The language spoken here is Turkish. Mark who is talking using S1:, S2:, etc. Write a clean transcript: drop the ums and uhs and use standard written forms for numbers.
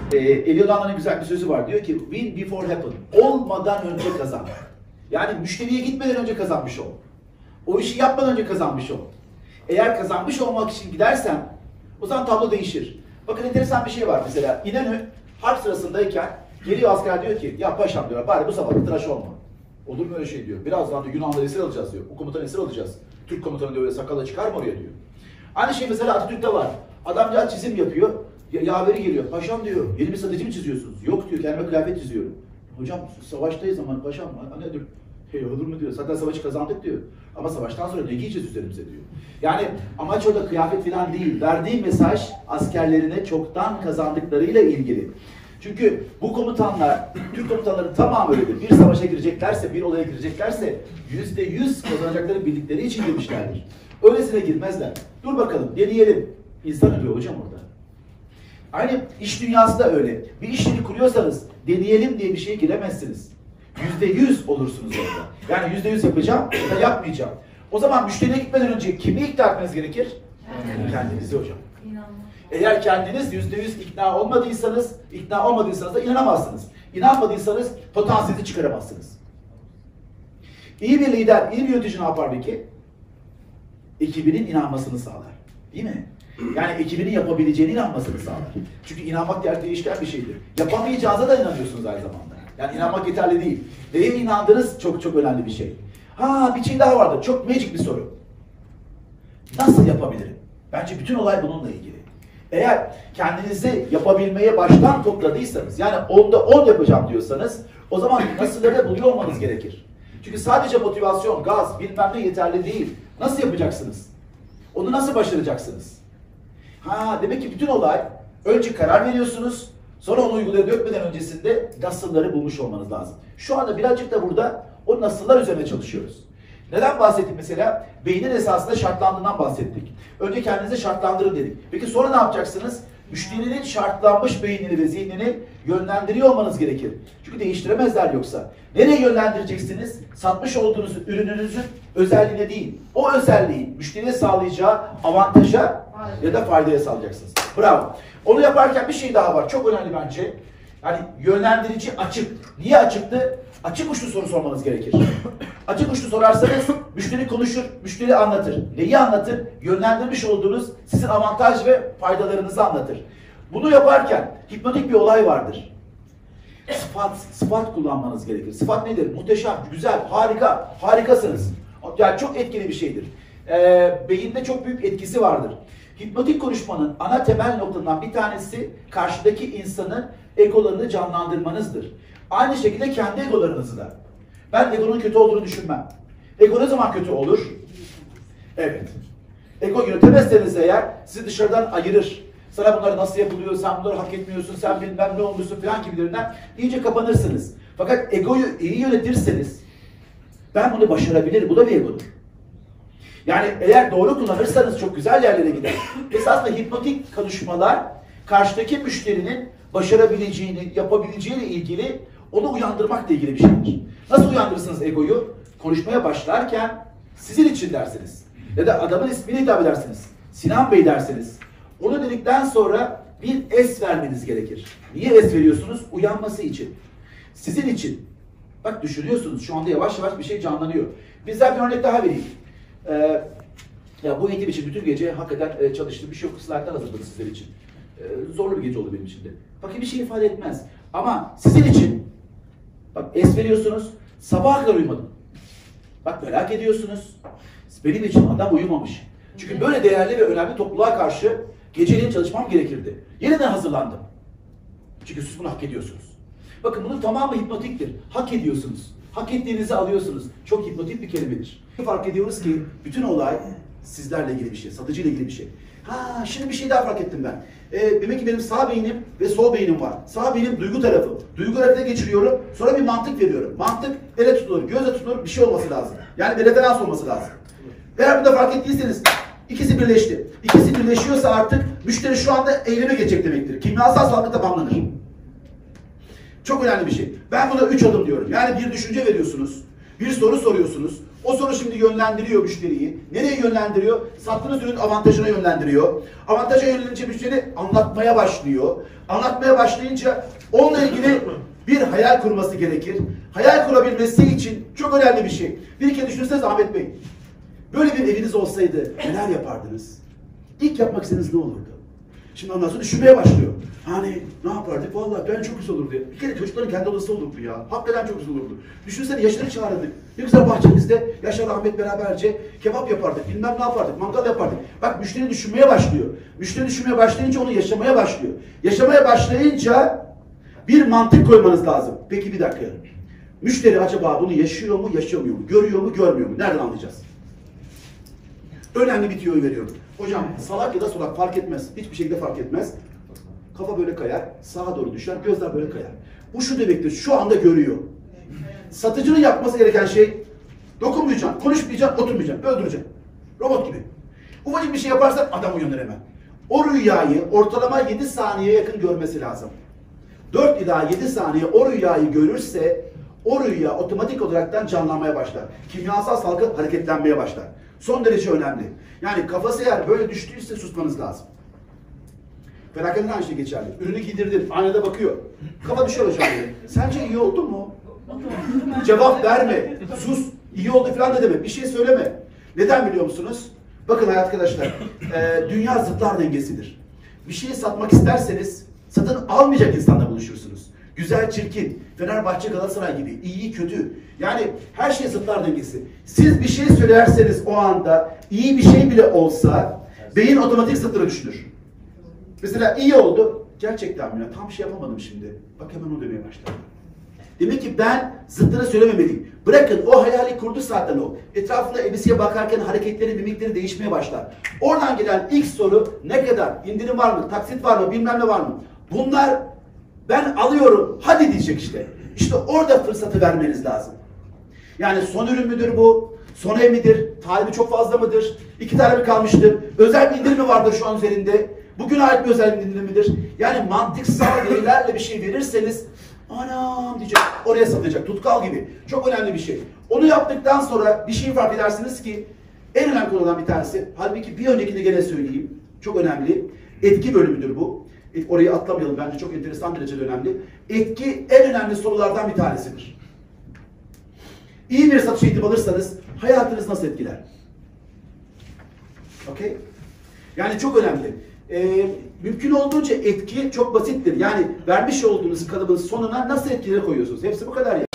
S1: Elliot Dana'nın güzel bir sözü var. Diyor ki, win before happen. Olmadan önce kazan. Yani müşteriye gitmeden önce kazanmış ol. O işi yapmadan önce kazanmış ol. Eğer kazanmış olmak için gidersen, o zaman tablo değişir. Bakın enteresan bir şey var mesela. İnönü harp sırasındayken geliyor asker diyor ki, ya paşam diyor, bari bu sabah bir tıraş olma. Olur mu öyle şey diyor. Birazdan da Yunanları esir alacağız diyor. O komutanı esir alacağız. Türk komutanı diyor öyle sakalla çıkar mı oraya diyor. Aynı şey mesela Atatürk'te var. Adamcağız çizim yapıyor. Yaveri geliyor. Paşam diyor, yeni bir strateji mi çiziyorsunuz? Yok diyor, kendime kıyafet çiziyorum. Hocam savaştayız ama paşam, ne diyor? Hey, olur mu diyor. Zaten savaşı kazandık diyor. Ama savaştan sonra ne giyeceğiz üzerimize diyor. Yani amaç orada kıyafet falan değil. Verdiği mesaj askerlerine çoktan kazandıklarıyla ilgili. Çünkü bu komutanlar, Türk komutanların tamamı öyledir. Bir savaşa gireceklerse, bir olaya gireceklerse %100 kazanacakları bildikleri için girmişlerdir. Öylesine girmezler. Dur bakalım, deneyelim. İnsan ölüyor hocam orada. Aynı iş dünyası da öyle. Bir iş yeri kuruyorsanız deneyelim diye bir şeye giremezsiniz. %100 olursunuz orada. Yani %100 yapacağım ya da yapmayacağım. O zaman müşteriye gitmeden önce kimi ikna etmeniz gerekir? Kendinizi hocam. Eğer kendiniz %100 ikna olmadıysanız da inanamazsınız. İnanmadıysanız potansiyeli çıkaramazsınız. İyi bir lider, iyi bir yönetici ne yapar peki? Ekibinin inanmasını sağlar. Değil mi? Yani ekibinin yapabileceğine inanmasını sağlar. Çünkü inanmak değişken bir şeydir. Yapamayacağınıza da inanıyorsunuz aynı zamanda. Yani inanmak yeterli değil. Neye inandığınız çok çok önemli bir şey. Bir şey daha vardır. Çok magic bir soru. Nasıl yapabilirim? Bence bütün olay bununla ilgili. Eğer kendinizi yapabilmeye baştan topladıysanız, yani 10'da 10 yapacağım diyorsanız, o zaman nasılları buluyor olmanız gerekir. Çünkü sadece motivasyon, gaz, bilmem ne yeterli değil. Nasıl yapacaksınız? Onu nasıl başaracaksınız? Demek ki bütün olay, önce karar veriyorsunuz, sonra onu uygulaya dökmeden öncesinde nasılları bulmuş olmanız lazım. Şu anda birazcık da burada o nasıllar üzerine çalışıyoruz. Neden bahsettik mesela? Beynin esasında şartlandığından bahsettik. Önce kendinize şartlandırın dedik. Peki sonra ne yapacaksınız? Müşterinin şartlanmış beynini ve zihnini yönlendiriyor olmanız gerekir. Çünkü değiştiremezler yoksa. Nereye yönlendireceksiniz? Satmış olduğunuz ürününüzün özelliğine değil. O özelliği müşteriye sağlayacağı avantaja ya da faydaya sağlayacaksınız. Bravo. Onu yaparken bir şey daha var. Çok önemli bence. Yani yönlendirici açık. Niye açıktı? Açık uçlu soru sormanız gerekir. Açık uçlu sorarsanız müşteri konuşur, müşteri anlatır. Neyi anlatır? Yönlendirmiş olduğunuz sizin avantaj ve faydalarınızı anlatır. Bunu yaparken hipnotik bir olay vardır. Sıfat kullanmanız gerekir. Sıfat nedir? Muhteşem, güzel, harika, harikasınız. Yani çok etkili bir şeydir. Beyinde çok büyük etkisi vardır. Hipnotik konuşmanın ana temel noktalarından bir tanesi karşıdaki insanın egolarını canlandırmanızdır. Aynı şekilde kendi egolarınızı da. Ben egonun kötü olduğunu düşünmem. Ego ne zaman kötü olur? Evet. Ego yönetemezseniz eğer sizi dışarıdan ayırır. Sana bunlar nasıl yapılıyor, sen bunları hak etmiyorsun, sen bilmem ne olmuşsun falan gibilerinden iyice kapanırsınız. Fakat egoyu iyi yönetirseniz ben bunu başarabilirim. Bu da bir egodur. Yani eğer doğru kullanırsanız çok güzel yerlere gider. Esasında hipnotik konuşmalar karşıdaki müşterinin başarabileceğini, yapabileceğiyle ilgili onu uyandırmakla ilgili bir şeydir. Nasıl uyandırırsınız egoyu? Konuşmaya başlarken sizin için dersiniz. Ya da adamın ismini hitap edersiniz. Sinan Bey dersiniz. Onu dedikten sonra bir es vermeniz gerekir. Niye es veriyorsunuz? Uyanması için. Sizin için. Bak düşünüyorsunuz. Şu anda yavaş yavaş bir şey canlanıyor. Bizden bir örnek daha vereyim. Ya bu eğitim için bütün gece hakikaten çalıştığım bir şey yok. Slaytlar hazırladım sizler için. Zorlu bir gece oldu benim için de. Bakın bir şey ifade etmez. Ama sizin için bak es veriyorsunuz. Sabaha kadar uyumadım. Bak merak ediyorsunuz. Benim için adam uyumamış. Çünkü böyle değerli ve önemli topluluğa karşı geceliğin çalışmam gerekirdi. Yeniden hazırlandım. Çünkü siz bunu hak ediyorsunuz. Bakın bunun tamamı hipnotiktir. Hak ediyorsunuz. Hak ettiğinizi alıyorsunuz. Çok hipnotik bir kelimedir. Fark ediyoruz ki bütün olay sizlerle ilgili bir şey, satıcıyla ilgili bir şey. Şimdi bir şey daha fark ettim ben. Demek ki benim sağ beynim ve sol beynim var. Sağ beynim duygu tarafı. Duygu tarafına geçiriyorum. Sonra bir mantık veriyorum. Mantık ele tutulur, göze tutulur bir şey olması lazım. Yani bir referans olması lazım. Eğer burada fark ettiyseniz ikisi birleşti. İkisi birleşiyorsa artık müşteri şu anda eyleme geçecek demektir. Kimyasal salgı tamamlanır. Çok önemli bir şey. Ben buna 3 adım diyorum. Yani bir düşünce veriyorsunuz. Bir soru soruyorsunuz. O soru şimdi yönlendiriyor müşteriyi. Nereye yönlendiriyor? Sattığınız ürün avantajına yönlendiriyor. Avantaja yönelince müşteri anlatmaya başlıyor. Anlatmaya başlayınca onunla ilgili bir hayal kurması gerekir. Hayal kurabilmesi için çok önemli bir şey. Bir kere düşünsenize Ahmet Bey. Böyle bir eviniz olsaydı neler yapardınız? İlk yapmak istediğiniz ne olurdu? Şimdi ondan sonra düşünmeye başlıyor. Hani ne yapardık? Vallahi ben çok güzel olurdu. Bir kere çocukların kendi odası olurdu ya. Hakikaten çok güzel olurdu. Düşünsene Yaşar'ı çağırırdık. Ne güzel bahçemizde Yaşar Ahmet beraberce kebap yapardık. Bilmem ne yapardık. Mangal yapardık. Bak müşteri düşünmeye başlıyor. Müşteri düşünmeye başlayınca onu yaşamaya başlıyor. Yaşamaya başlayınca bir mantık koymanız lazım. Peki bir dakika. Müşteri acaba bunu yaşıyor mu, yaşamıyor mu? Görüyor mu, görmüyor mu? Nereden anlayacağız? Önemli bir tüyoyu veriyorum. Hocam salak ya da solak fark etmez. Hiçbir şekilde fark etmez. Kafa böyle kayar, sağa doğru düşer, gözler böyle kayar. Bu şu demektir, şu anda görüyor. Satıcının yapması gereken şey, dokunmayacaksın, konuşmayacaksın, oturmayacaksın, öldüreceksin. Robot gibi. Ufacık bir şey yaparsan adam uyanır hemen. O rüyayı ortalama 7 saniyeye yakın görmesi lazım. 4 ila 7 saniye o rüyayı görürse, o rüya otomatik olaraktan canlanmaya başlar. Kimyasal salgı hareketlenmeye başlar. Son derece önemli. Yani kafası eğer böyle düştüyse susmanız lazım. Felaketten aynı şey geçerli. Ürünü giydirdin, aynada bakıyor. Kafa düşüyor hocam. Sence iyi oldu mu? Cevap verme. Sus. İyi oldu falan da deme. Bir şey söyleme. Neden biliyor musunuz? Bakın arkadaşlar, dünya zıtlar dengesidir. Bir şeyi satmak isterseniz satın almayacak insanla buluşursunuz. Güzel, çirkin, Fenerbahçe, Galatasaray gibi, iyi, kötü. Yani her şey zıtlar dengesi. Siz bir şey söylerseniz o anda iyi bir şey bile olsa beyin otomatik zıtları düşünür. Mesela iyi oldu. Gerçekten mi ya? Tam bir şey yapamadım şimdi. Bak hemen o demeye başladı. Demek ki ben zıttını söylememeliyim. Bırakın o hayali kurdu zaten o. Etrafında elbiseye bakarken hareketleri, mimikleri değişmeye başlar. Oradan gelen ilk soru ne kadar? İndirim var mı? Taksit var mı? Bilmem ne var mı? Bunlar ben alıyorum. Hadi diyecek işte. İşte orada fırsatı vermeniz lazım. Yani son ürün müdür bu? Son ev midir? Talibi çok fazla mıdır? 2 tane mi kalmıştır? Özel bir indirim mi vardır şu an üzerinde? Bugün ait bir özel bir indirim midir? Yani mantıksal verilerle bir şey verirseniz anam diyecek, oraya satacak, tutkal gibi. Çok önemli bir şey. Onu yaptıktan sonra bir şey fark edersiniz ki en önemli konulardan bir tanesi, halbuki bir öncekini gene söyleyeyim, çok önemli, etki bölümüdür bu. Orayı atlamayalım, bence çok enteresan derecede önemli. Etki en önemli sorulardan bir tanesidir. İyi bir satış eğitimi alırsanız hayatınız nasıl etkiler? Okay? Yani çok önemli. Mümkün olduğunca etki çok basittir. Yani vermiş olduğunuz kalıbın sonuna nasıl etkileri koyuyorsunuz? Hepsi bu kadar ya.